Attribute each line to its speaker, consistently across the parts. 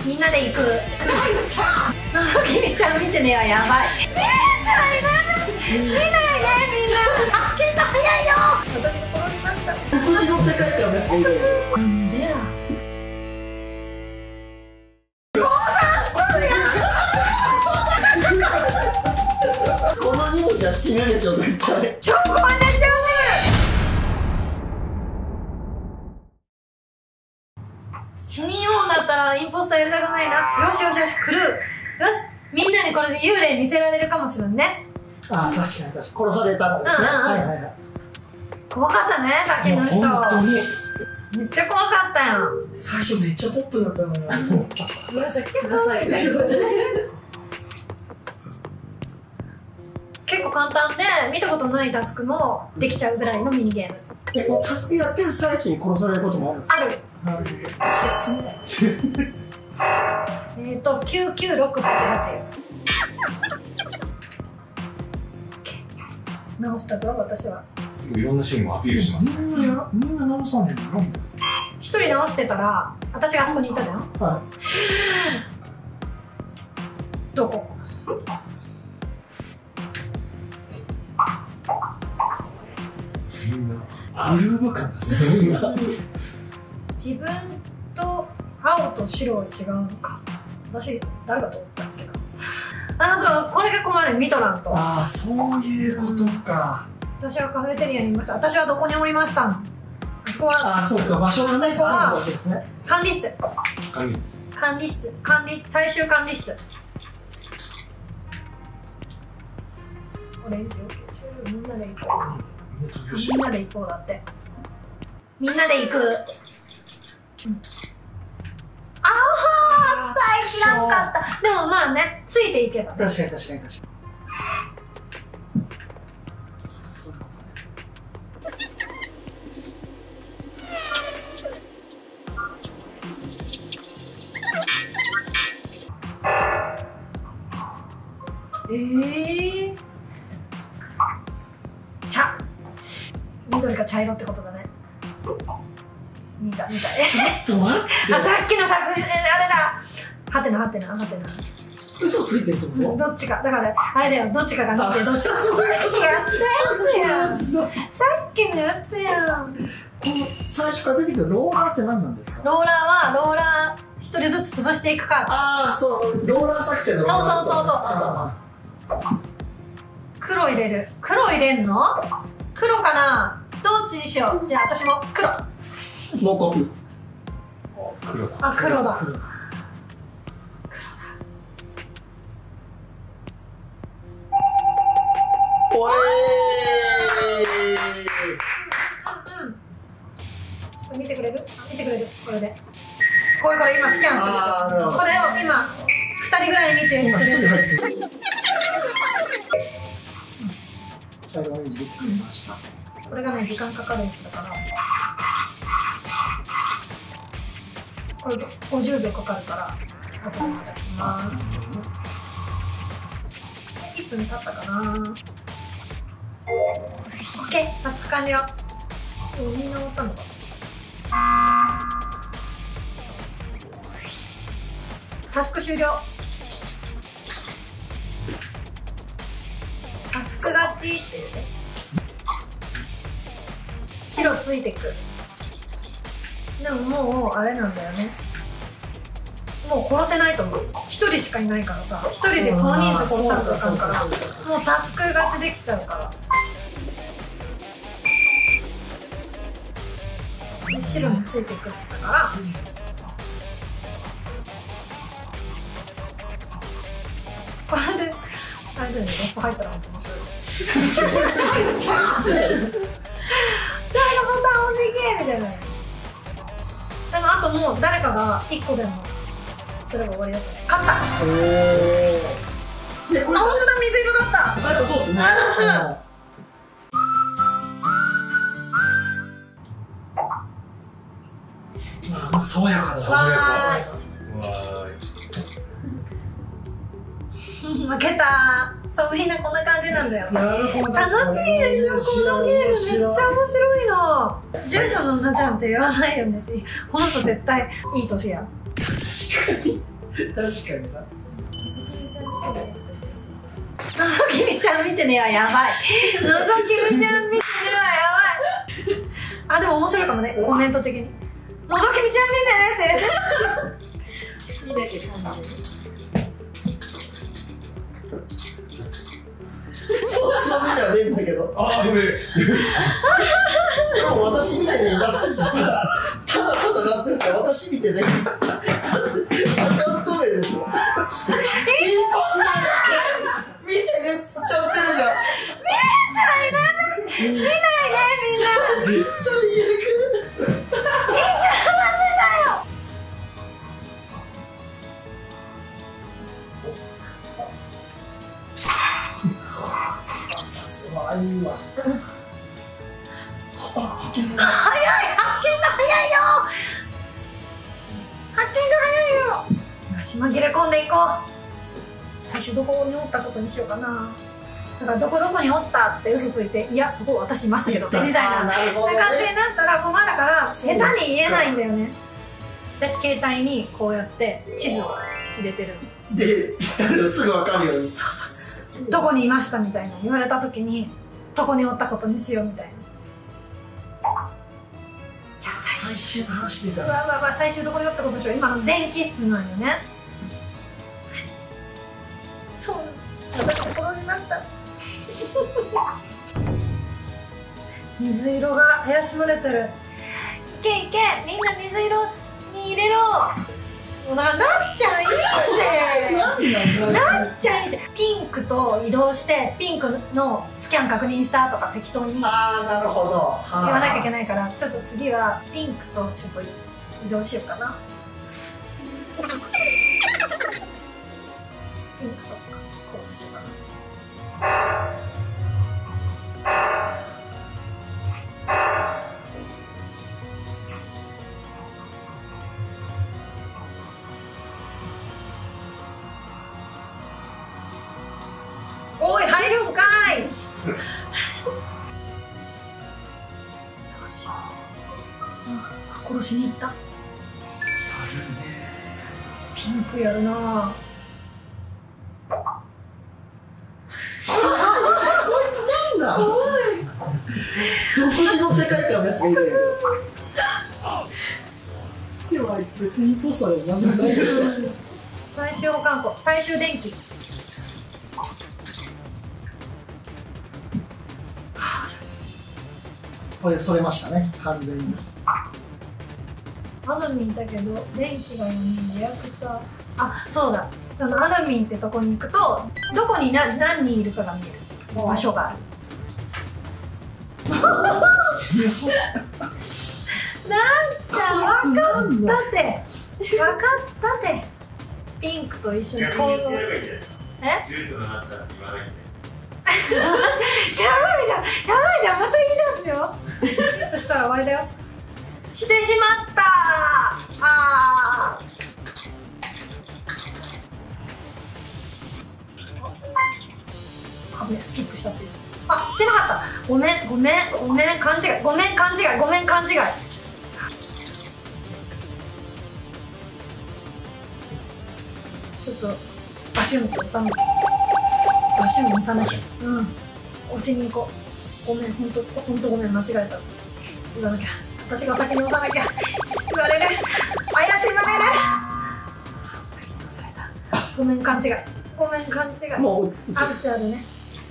Speaker 1: みんなで行く。きみちゃん見てねはやばい。みーちゃんいる。見ないでみんな。発見が早いよ。私が転びました。
Speaker 2: 独自の世界観のやつがいる。
Speaker 1: なんでや。
Speaker 2: この2文字は死ぬでしょ絶対。
Speaker 1: 超怖い、めっちゃうね。死にようになったらインポスターやりたくないな。よしよしよし、来る。よし、みんなにこれで幽霊見せられるかもしれんね。
Speaker 2: ああ、確かに確かに。殺されたのですね。はいはいはい。
Speaker 1: 怖かったね、さっきの人。
Speaker 2: 本当に
Speaker 1: めっちゃ怖かったやん。
Speaker 2: 最初めっちゃポップだったのよ。
Speaker 3: 紫くださいみたいな。
Speaker 1: 結構簡単で見たことないタスクもできちゃうぐらいのミニゲーム。
Speaker 2: このタスクやってる最中に殺されることもあるんですか？
Speaker 1: ある。
Speaker 2: なるほど。切ない。
Speaker 1: 99688。直したぞ、私は。
Speaker 4: いろんなシーンもアピールしますね。
Speaker 2: みんな直さんねんの？
Speaker 1: 一人直してたら、私があそこにいたじゃん。
Speaker 2: は
Speaker 1: どこ？
Speaker 4: みんな
Speaker 2: グルーヴ感がすごいな。
Speaker 1: 自分と青と白は違うのか。私誰だと思ったっけな。あ、そう、これが困る。ミトランと。
Speaker 2: ああ、そういうことか。
Speaker 1: 私はカフェテリアにいました。私はどこにおりましたの？あそこは
Speaker 2: ああ、そうか。場所がね、あるわけですね。
Speaker 1: 管理室。
Speaker 4: 管理室。
Speaker 1: 最終管理室。オレンジをみんなで行こう。みんなで行こうだって。みんなで行く。ああ、伝えきらんかった。でもまあね、ついていけば。
Speaker 2: 確かに確かに確かに。
Speaker 1: 茶。緑が茶色ってことだね。見た。
Speaker 2: ちょっと待って。
Speaker 1: あ、さっきの作品、あれだ。はてなはてなはてな。
Speaker 2: 嘘ついてるってこと？
Speaker 1: どっちか、だからあれだよ、どっちかが見て、どっちか。さっきやったやつやん。さっきのやつやん。
Speaker 2: この最初から出てくるローラーって何なんですか？
Speaker 1: ローラーはローラー一人ずつ潰していくから。
Speaker 2: ああ、そう、ローラー作戦のローラー。
Speaker 1: そう。黒入れる。黒入れんの？黒かな？どっちにしよう。じゃあ私も黒。
Speaker 2: モコプ。
Speaker 4: 黒だ。
Speaker 1: あ、黒だ。
Speaker 2: おい
Speaker 1: ちょっと見てくれる？これで。これ今スキャンするでしょ。これを今2人ぐらい見て
Speaker 2: 今1
Speaker 1: くれる。
Speaker 2: 人入ってきました。茶色オレンジ出てくれました。
Speaker 1: これがね、時間かかるやつだから。これ50秒かかるから、あとでいただきます。1分経ったかな。OK、タスク完了。みんな終わったのかな。タスク終了。タスク勝ちって言って。白ついてく。でももうあれなんだよね。もう殺せないと思う。一人しかいないからさ、一人で大人数殺さんとあかんから、もうタスク勝ちできちゃうから。で白についていくっつったから、これで大丈夫にラスト入ったらめっちゃ面白い。誰がボタン押しけみたいな。でもあともう誰かが1個でもすれば終わりだったね。勝った。
Speaker 2: おお。いや、これ
Speaker 1: あ、本当だ、水色だった。
Speaker 2: やっぱそうっすね。まあ爽やかだ。
Speaker 1: 爽やか。
Speaker 4: わ
Speaker 1: 負けた。そう、みんなこんな感じなんだよ。
Speaker 2: なるほど。
Speaker 1: 楽しいでしょ、このゲームめっちゃ面白いの。ジュースのなちゃんって言わないよねって。この人絶対いい年や。
Speaker 2: 確かに。 かにな。
Speaker 1: のぞきみちゃん見てねはやばい。のぞきみちゃん見てねはやばい。あ、でも面白いかもね、コメント的に。のぞきみちゃん見てねって。
Speaker 3: 見なきゃ感じる。
Speaker 2: そっちの目じゃねえんだけど。
Speaker 4: あ、ごめん。
Speaker 2: でも私見てねえな。ただなってて私見てねえな。アカウント名でしょ。見てねっつっちゃってるじゃん。
Speaker 1: 見ないでみんな。
Speaker 2: 最悪。さすがいいわ。
Speaker 1: 早い、発見が早いよ。発見が早いよ。よし、紛れ込んでいこう。最初どこにおったことにしようかな。だからどこにおったって嘘ついて、いやそこ私いましたけどみたいな感じになったら困るから下手に言えないんだよね。私携帯にこうやって地図を入れてるの
Speaker 2: ですぐわかるように。
Speaker 1: どこにいましたみたいな言われた時にどこにおったことにしようみたいな。じゃあ
Speaker 2: 最終の話で
Speaker 1: 最終どこにおったことにしよう。今の電気室なんよね。そう私を殺しました。水色が怪しまれてる。いけいけ、みんな水色に入れろ。なっちゃんいいんで。なっちゃんいいんで。ピンクと移動してピンクのスキャン確認したとか適当に言
Speaker 2: ああ、なるほど。
Speaker 1: わなきゃいけないから、ちょっと次はピンクとちょっと移動しようかな。ピンクとこうしようかな。おい、入るんかい。どうしよう。殺しに行った。ピンクやるなぁ。
Speaker 2: なんだ。独自の世界観のやつがいるんやけど。でもあいつ別にポスターでもなんでもないでしょ。
Speaker 1: 最終保管庫、最終電気。
Speaker 2: これそれましたね、完全に。
Speaker 1: アドミンだけど電気が4人、リアクター。あ、そうだ、そのアドミンってとこに行くとどこに何人いるかが見える場所がある。なんちゃん、分かったって分かったって。ピンクと一緒に行動。え？やばいじゃん、また言い出すよ。そしたら終わりだよ。してしまったー。あー、危ね、スキップしたっていう。あ、してなかった。ごめん勘違い。ごめん勘違い。ちょっとバシュンって収めて。うん、押しに行こう。ごめん、ほんとごめん、間違えた。言わなきゃ。私が先に押さなきゃ。言われる。怪しまれる。先に押された。ごめん、勘違い。
Speaker 2: もう
Speaker 1: あるってあるね。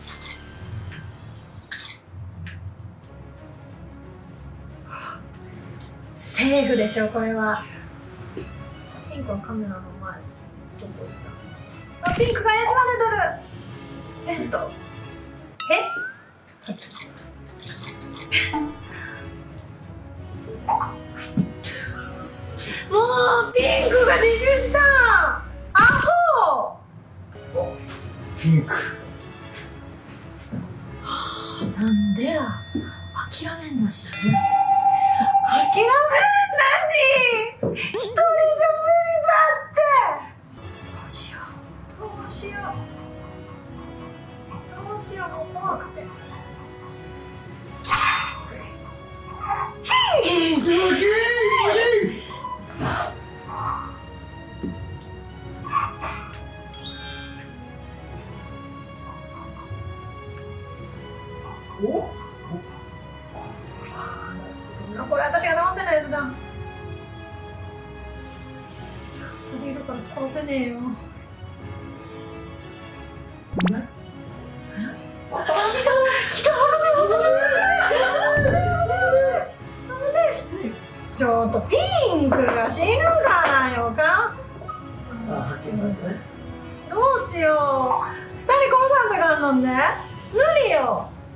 Speaker 1: セーフでしょ、これは。ピンクはカメラの前。どこ行った？あ、ピンクが怪しまれとる。もうピンクが自首した。アホ。
Speaker 4: ピンク。
Speaker 1: なんでや。諦めんなし。一人じゃ無理だって。どうしよう、もう怖くて。 私が直せないやつだ。鳥いるから殺せねえよ。ちょっとピンクが死ぬからよか。
Speaker 2: 発見されたね。
Speaker 1: どうしよう。2人殺さんとかあんのんで無理よ。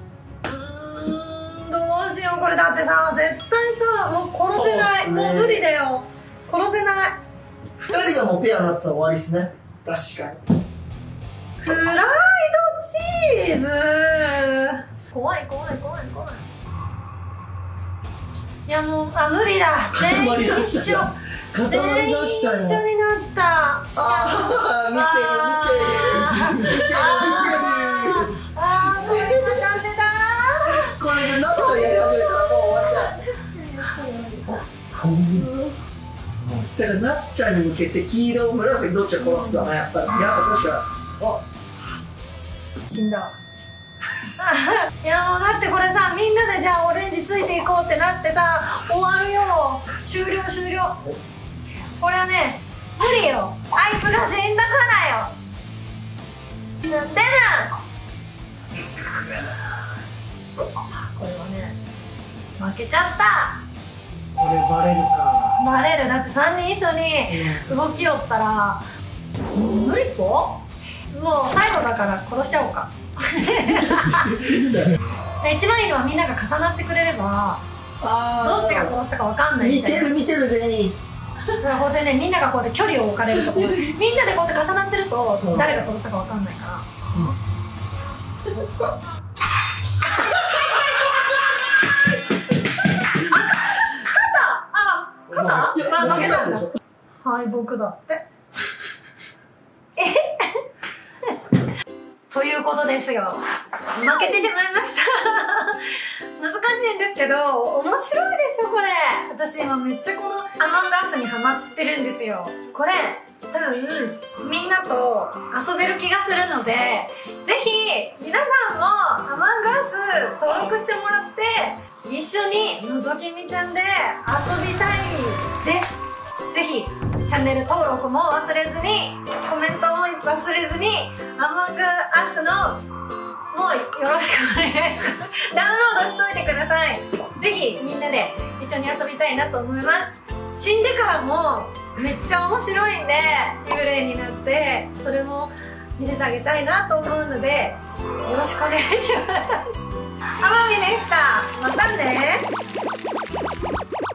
Speaker 1: どうしよう。これだってさ、絶対さ、もう殺せない、
Speaker 2: そうっすね。
Speaker 1: もう無理だよ。殺せない。
Speaker 2: 2人がもうペアになってたら終わりっすね。確かに。
Speaker 1: フライドチーズ。怖い怖い怖い怖い。いやもう、あ、無理だ。全員一緒。
Speaker 2: 固まりだしたよ。
Speaker 1: 全員一緒になった。
Speaker 2: ああ、見てる見てる見てる見てる。
Speaker 1: ああ、それはダメだ。
Speaker 2: これで何回やり始めたらもう終わりだ。だからなっちゃんに向けて黄色紫どっちが殺すだな。やっぱ確か
Speaker 1: 死んだわ。いやもうだってこれさ、みんなでじゃあオレンジついていこうってなってさ、終わるよ。終了終了。これはね、無理よ。あいつが死んだからよ。なんでな。これはね、負けちゃった。
Speaker 2: これバレるか。
Speaker 1: バレる。だって3人一緒に動きよったら無理っぽ。もう最後だから殺しちゃおうか。一番いいのはみんなが重なってくれればどっちが殺したか分かんないみたいな。
Speaker 2: 見てる全員。
Speaker 1: こうやってね、みんながこうやって距離を置かれるところ、みんなでこうやって重なってると誰が殺したか分かんないから。負けたんだ。敗北だって。ということですよ。負けてしまいました。難しいんですけど、面白いでしょ、これ。私今めっちゃこのアマンガースにハマってるんですよ。これ、多分、みんなと遊べる気がするので、ぜひ、皆さんもアマンガース登録してもらって、一緒にのぞきみちゃんで遊びたいです。ぜひ、チャンネル登録も忘れずに、コメントも忘れずに、アマンガースのもうよろしくお願いします。ダウンロードしといてください。ぜひみんなで一緒に遊びたいなと思います。死んでからもめっちゃ面白いんで、幽霊になってそれも見せてあげたいなと思うので、よろしくお願いします。